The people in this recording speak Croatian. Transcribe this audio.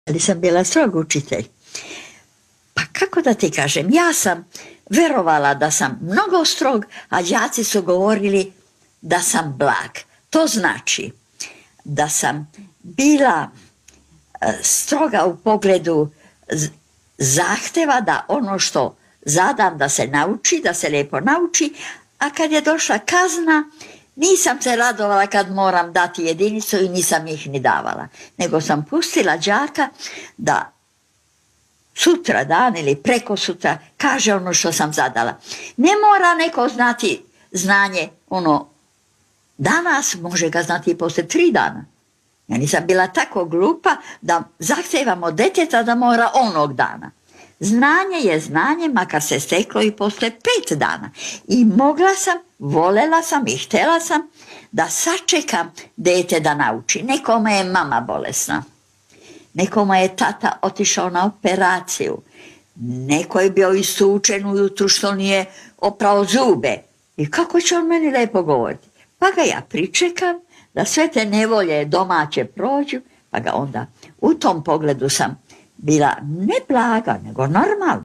Ali sam bila strog učitelj. Pa kako da ti kažem, ja sam verovala da sam mnogo strog, a đaci su govorili da sam blag. To znači da sam bila stroga u pogledu zahteva da ono što zadam da se nauči, da se lijepo nauči, a kad je došla kazna, nisam se radovala kad moram dati jedinicu i nisam ih ni davala, nego sam pustila đaka da sutra dan ili preko sutra kaže ono što sam zadala. Ne mora neko znati znanje ono danas, može ga znati i poslije 3 dana. Ja nisam bila tako glupa da zahtevam od djeteta da mora onog dana. Znanje je znanje, makar se steklo i poslije 5 dana. I mogla sam, volela sam i htjela sam da sačekam dete da nauči. Nekome je mama bolesna, nekome je tata otišao na operaciju, neko je bio istučen ujutru što nije oprao zube. I kako će on meni lijepo govoriti? Pa ga ja pričekam da sve te nevolje domaće prođu, pa ga onda u tom pogledu sam bila ne blaga, nego normalna.